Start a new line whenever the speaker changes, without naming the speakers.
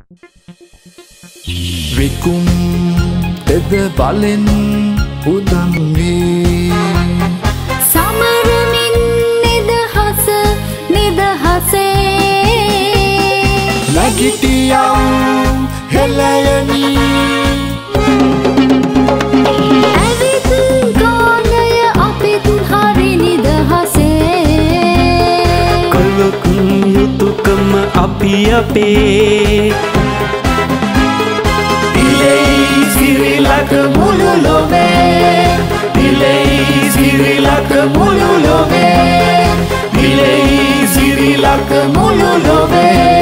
විකුම් තෙද බලෙන් උදම් වේ
සමරමින් නිදහස නිදහසේ
නැගිටියම් හෙළයනි
ඇවිත් ගානය අපිත් හරි නිදහසේ
කලකුන් යුතුකම අපි අපේ
Sri mululove Dilei Sri Lanka mululove Dilei Sri Lanka mululove